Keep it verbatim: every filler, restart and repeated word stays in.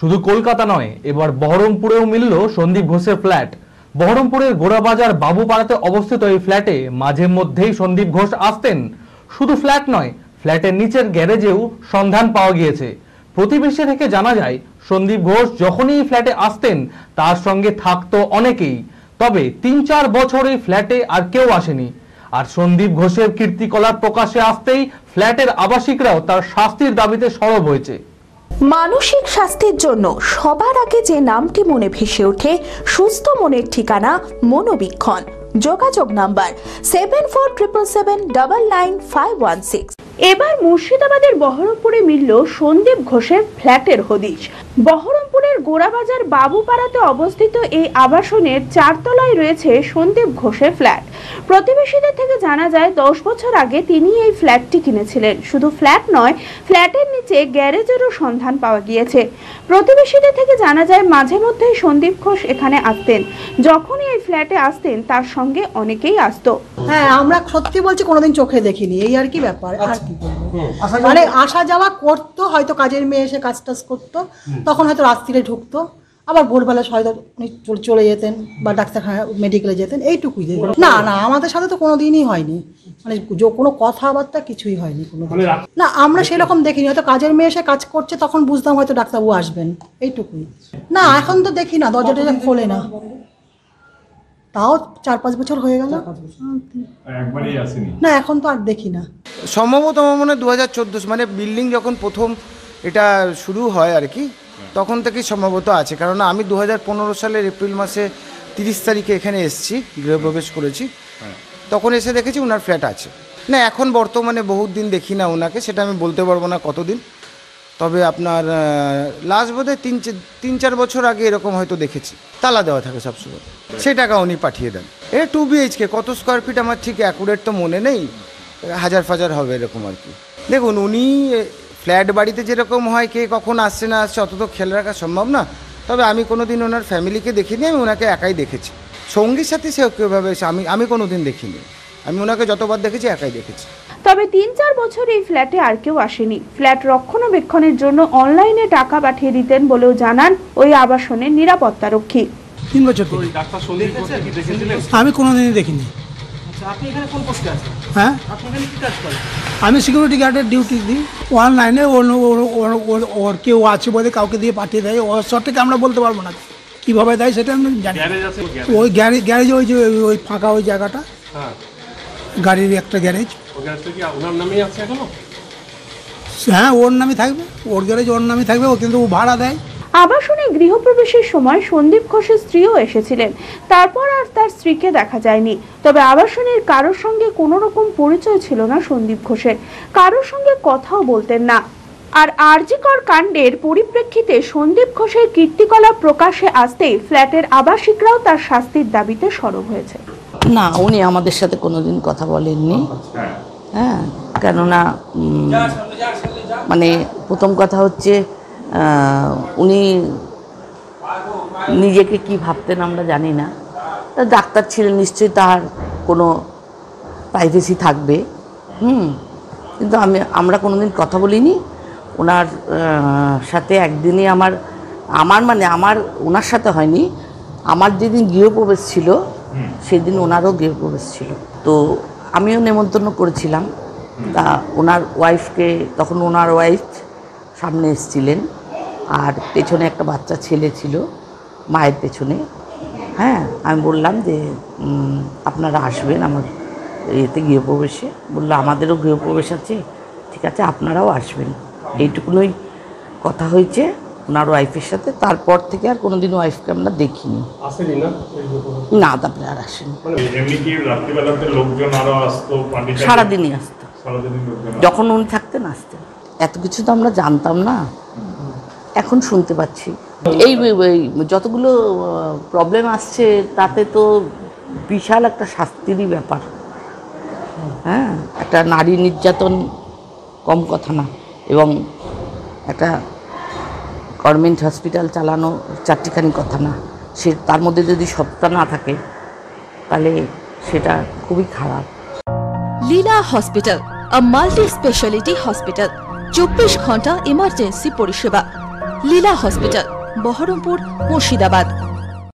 শুধু কলকাতা নয়, এবার বহরমপুরেও মিলল সন্দীপ ঘোষের ফ্ল্যাট। বহরমপুরের গোড়াবাজার বাবুপাড়াতে অবস্থিত এই ফ্ল্যাটে মাঝে মধ্যেই সন্দীপ ঘোষ আসতেন। শুধু ফ্ল্যাট নয়, ফ্ল্যাটের নিচের গ্যারেজেও সন্ধান পাওয়া গিয়েছে। প্রতিবেশী থেকে জানা যায়, সন্দীপ ঘোষ যখনই এই ফ্ল্যাটে আসতেন তার সঙ্গে থাকতো অনেকেই। তবে তিন চার বছর এই ফ্ল্যাটে আর কেউ আসেনি। আর সন্দীপ ঘোষের কীর্তিকলাপ প্রকাশ্যে আসতেই ফ্ল্যাটের আবাসিকরাও তার শাস্তির দাবিতে সরব হয়েছে। মানসিক স্বাস্থ্যের জন্য সবার আগে যে নামটি মনে ভেসে ওঠে, সুস্থ মনের ঠিকানা মনোবীক্ষণ। যোগাযোগ number seven four triple seven double nine five one six. এবার মুর্শিদাবাদের বহরমপুরে মিলল সন্দীপ ঘোষের ফ্ল্যাটের হদিশ। বহরমপুরের গোড়াবাজার বাবুপাড়াতে অবস্থিত এই আবাসনের চারতলায় রয়েছে সন্দীপ ঘোষের ফ্ল্যাট। প্রতিবেশীদের থেকে জানা যায়, দশ বছর আগে তিনি এই ফ্ল্যাটটি কিনেছিলেন। শুধু ফ্ল্যাট নয়, ফ্ল্যাটের নিচে গ্যারেজেরও সন্ধান পাওয়া গিয়েছে। প্রতিবেশীদের থেকে জানা যায়, মাঝে মধ্যেই সন্দীপ ঘোষ এখানে আসতেন। যখনই এই ফ্ল্যাটে আসতেন তার সঙ্গে অনেকেই আসতো। হ্যাঁ, আমরা সত্যি বলছি কোনোদিন চোখে দেখিনি, এই আর কি ব্যাপার। আর কি মানে আসা যাওয়া করতো, হয়তো কাজের মেয়ে এসে কাজ টাজ করতো, তখন হয়তো রাত্রিরে ঢুকতো, আবার ভোরবেলা হয়তো উনি চলে যেতেন বা ডাক্তারখানা মেডিকেলে যেতেন, এইটুকুই। না না, আমাদের সাথে তো কোনো দিনই হয়নি, মানে কোনো কথাবার্তা কিছুই হয়নি কোনো। না, আমরা সেরকম দেখিনি। হয়তো কাজের মেয়ে এসে কাজ করছে, তখন বুঝতাম হয়তো ডাক্তারবাবু আসবেন, এইটুকুই। না, এখন তো দেখি না, দরজা টরজা খোলে না। তাও চার পাঁচ বছর হয়ে গেল, না এখন তো আর দেখি না। সম্ভবত আমার মনে হয় দু হাজার চোদ্দো মানে বিল্ডিং যখন প্রথম এটা শুরু হয় আর কি, তখন থেকেই সম্ভবত আছে। কারণ আমি দু হাজার পনেরো সালের এপ্রিল মাসে তিরিশ তারিখে এখানে এসেছি, গৃহপ্রবেশ করেছি, তখন এসে দেখেছি ওনার ফ্ল্যাট আছে। না, এখন বর্তমানে বহুত দিন দেখি না ওনাকে, সেটা আমি বলতে পারবো না কতদিন। তবে আপনার লাস্ট বোধহয় তিন তিন চার বছর আগে এরকম হয়তো দেখেছি, তালা দেওয়া থাকে সবসময়, সেই টাকা উনি পাঠিয়ে দেন। এটা টু বিএইচকে, কত স্কোয়ার ফিট আমার ঠিক অ্যাকুরেট তো মনে নেই, হাজার ফাজার হবে এরকম আর কি। দেখুন, উনি ফ্ল্যাট বাড়িতে যেরকম হয় কে কখন আসছে না আসছে অত তো খেয়াল রাখা সম্ভব না। তবে আমি কোনো দিন ওনার ফ্যামিলিকে দেখিনি, আমি ওনাকে একাই দেখেছি। সঙ্গীর সাথে সে কীভাবে আমি আমি কোনো দিন দেখিনি, আমি ওনাকে যতবার দেখেছি একাই দেখেছি। তবে তিন চার বছর এই ফ্ল্যাটে আর কেউ আসেনি। ফ্ল্যাট রক্ষণাবেক্ষণের জন্য অনলাইনে টাকা পাঠিয়ে দিতেন বলেও জানান ওই আবাসনের নিরাপত্তারক্ষী। তিন বছর আমি কোনোদিনই দেখিনি। হ্যাঁ, আমি সিকিউরিটি গার্ডের ডিউটি দিই। অনলাইনে ওর কেউ আছে বলে কাউকে দিয়ে পাঠিয়ে দেয়, ওর সঠিক আমরা বলতে পারবো না কীভাবে দেয়, সেটা আমি জানি। ওই গ্যারেজ গ্যারেজে ওই যে ওই ফাঁকা ওই জায়গাটা, গাড়ির একটা গ্যারেজ, হ্যাঁ ওর নামে থাকবে, ওর গ্যারেজ ওর নামে থাকবে, ও কিন্তু ও ভাড়া দেয়। আবাসনে গৃহপ্রবেশের সময় সন্দীপ ঘোষের স্ত্রীও এসেছিলেন, তারপর আর তার স্ত্রীকে দেখা যায়নি। তবে আবাসনের কারোর সঙ্গে কোনো রকম পরিচয় ছিল না সন্দীপ ঘোষের, কারোর সঙ্গে কথাও বলতেন না। আর আরজিকর কাণ্ডের পরিপ্রেক্ষিতে সন্দীপ ঘোষের কীর্তিকলাপ প্রকাশ্যে আসতেই ফ্ল্যাটের আবাসিকরাও তার শাস্তির দাবিতে সরব হয়েছে। না, উনি আমাদের সাথে কোনোদিন কথা বলেননি। হ্যাঁ, কেননা মানে প্রথম কথা হচ্ছে উনি নিজেকে কি ভাবতেন আমরা জানি না। ডাক্তার ছিলেন, নিশ্চয়ই তার কোনো প্রাইভেসি থাকবে। হুম কিন্তু আমি আমরা কোনোদিন কথা বলিনি ওনার সাথে। একদিনই আমার আমার মানে আমার ওনার সাথে হয়নি, আমার যেদিন গৃহপ্রবেশ ছিল সেদিন ওনারও গৃহপ্রবেশ ছিল, তো আমিও নেমন্তন্ন করেছিলাম। তা ওনার ওয়াইফকে, তখন ওনার ওয়াইফ সামনে এসেছিলেন, আর পেছনে একটা বাচ্চা ছেলে ছিল মায়ের পেছনে। হ্যাঁ, আমি বললাম যে আপনারা আসবেন আমার এতে গৃহপ্রবেশে। বললো আমাদেরও গৃহপ্রবেশ আছে, ঠিক আছে আপনারাও আসবেন। এইটুকুনই কথা হয়েছে ওনার ওয়াইফের সাথে। তারপর থেকে আর কোনোদিন ওয়াইফকে আমরা দেখিনি। না, তারপরে আর আসেনি। সারাদিনই আসতো, যখন উনি থাকতেন আসতেন। এত কিছু তো আমরা জানতাম না, এখন শুনতে পাচ্ছি। এই যতগুলো প্রবলেম আসছে তাতে তো বিশাল একটা শাস্তিরই ব্যাপার। হ্যাঁ, একটা নারী নির্যাতন কম কথা না, এবং একটা গভর্নমেন্ট হসপিটাল চালানো চারটিখানি কথা না। সে তার মধ্যে যদি সততা না থাকে তাহলে সেটা খুবই খারাপ। Leela hospital, a multi speciality hospital, চব্বিশ ঘন্টা ইমার্জেন্সি পরিষেবা। লীলা হসপিটাল, বহরমপুর, মুর্শিদাবাদ।